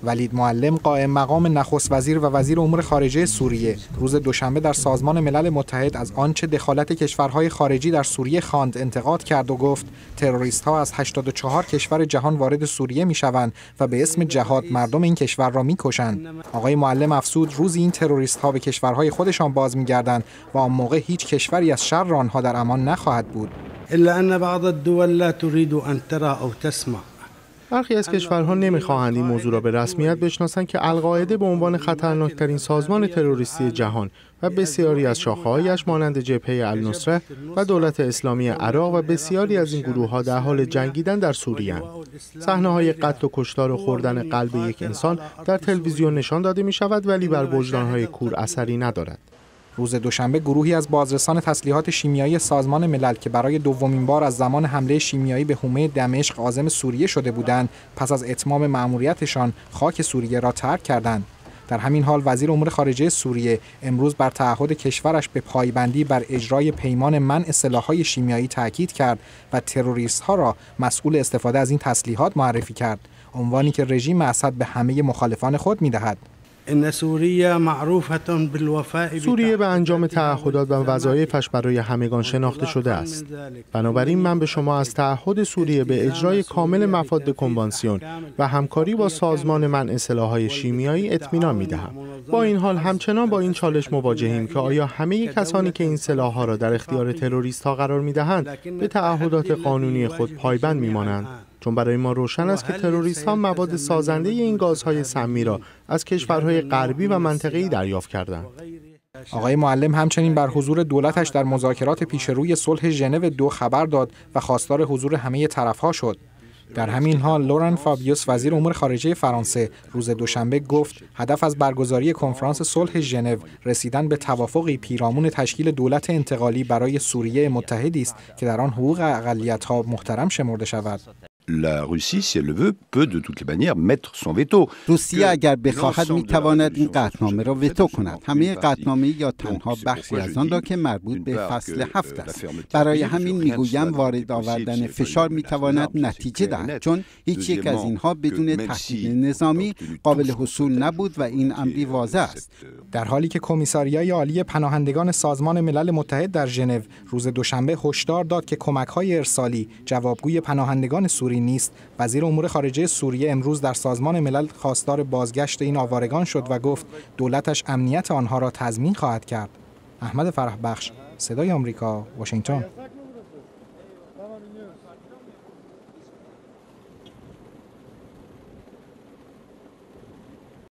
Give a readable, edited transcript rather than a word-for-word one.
ولید معلم قائم مقام نخست وزیر و وزیر امور خارجه سوریه روز دوشنبه در سازمان ملل متحد از آنچه دخالت کشورهای خارجی در سوریه خواند انتقاد کرد و گفت تروریست‌ها از 84 کشور جهان وارد سوریه می‌شوند و به اسم جهاد مردم این کشور را می‌کشند. آقای معلم افزود روزی این تروریست‌ها به کشورهای خودشان باز می‌گردند و آن موقع هیچ کشوری از شر آنها در امان نخواهد بود. الا ان بعض الدول لا تريد ان ترى او تسمع. برخی از کشورها نمی‌خواهند این موضوع را به رسمیت بشناسند که القاعده به عنوان خطرناکترین سازمان تروریستی جهان و بسیاری از شاخه‌هایش مانند جبهه النصره و دولت اسلامی عراق و بسیاری از این گروه‌ها در حال جنگیدن در سوریه‌اند. صحنه‌های قتل و کشتار و خوردن قلب یک انسان در تلویزیون نشان داده می‌شود ولی بر وجدان‌های کور اثری ندارد. روز دوشنبه گروهی از بازرسان تسلیحات شیمیایی سازمان ملل که برای دومین بار از زمان حمله شیمیایی به حومه دمشق عازم سوریه شده بودند، پس از اتمام مأموریتشان خاک سوریه را ترک کردند. در همین حال وزیر امور خارجه سوریه امروز بر تعهد کشورش به پایبندی بر اجرای پیمان منع سلاح‌های شیمیایی تاکید کرد و تروریست‌ها را مسئول استفاده از این تسلیحات معرفی کرد، عنوانی که رژیم اسد به همه مخالفان خود می‌دهد. سوریه به انجام تعهدات و وظایفش برای همگان شناخته شده است. بنابراین من به شما از تعهد سوریه به اجرای کامل مفاد کنوانسیون و همکاری با سازمان منع سلاح‌های شیمیایی اطمینان می‌دهم. با این حال همچنان با این چالش مواجهیم که آیا همه کسانی که این سلاح‌ها را در اختیار تروریست‌ها قرار می‌دهند به تعهدات قانونی خود پایبند می‌مانند؟ چون برای ما روشن است که تروریست‌ها مواد سازنده این گازهای سمی را از کشورهای غربی و منطقه‌ای دریافت کردند. آقای معلم همچنین بر حضور دولتش در مذاکرات پیشروی صلح ژنو 2 خبر داد و خواستار حضور همه طرف‌ها شد. در همین حال لورن فابیوس وزیر امور خارجه فرانسه روز دوشنبه گفت هدف از برگزاری کنفرانس صلح ژنو رسیدن به توافقی پیرامون تشکیل دولت انتقالی برای سوریه متحدی است که در آن حقوق اقلیت‌ها محترم شمرده شود. روسیه اگر بخواهد میتواند این قطعنامه را وتو کند. همه قطعنامه یا تنها بخشی از آن را که مربوط به فصل 7 است. برای همین میگویم وارد آوردن فشار میتواند نتیجه دهد، چون هیچ یک از اینها بدون تهدید نظامی قابل حصول نبود و این امری واضح است. در حالی که کمیساریای عالی پناهندگان سازمان ملل متحد در ژنو روز دوشنبه هشدار داد که کمک‌های ارسالی جوابگوی پناهندگان سوری نیست، وزیر امور خارجه سوریه امروز در سازمان ملل خواستار بازگشت این آوارگان شد و گفت دولتش امنیت آنها را تضمین خواهد کرد. احمد فرح بخش، صدای آمریکا، واشنگتن.